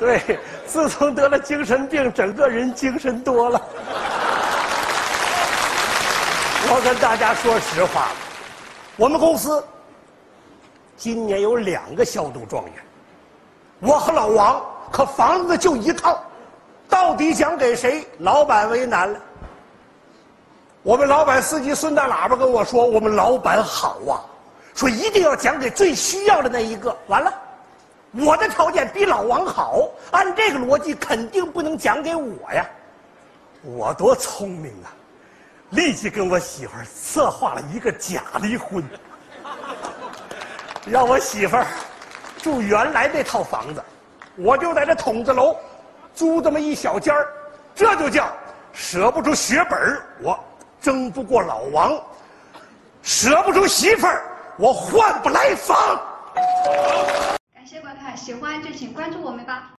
对，自从得了精神病，整个人精神多了。我跟大家说实话，我们公司今年有2个小杜状元，我和老王可房子就1套，到底讲给谁？老板为难了。我们老板司机孙大喇叭跟我说：“我们老板好啊，说一定要讲给最需要的那一个。”完了，我的条件比老王好，按这个逻辑肯定不能讲给我呀。我多聪明啊！立即跟我媳妇儿策划了一个假离婚，让我媳妇儿住原来那套房子，我就在这筒子楼租这么一小间儿，这就叫舍不出血本儿，我争不过老王；舍不出媳妇儿，我换不来房。 感谢观看，喜欢就请关注我们吧。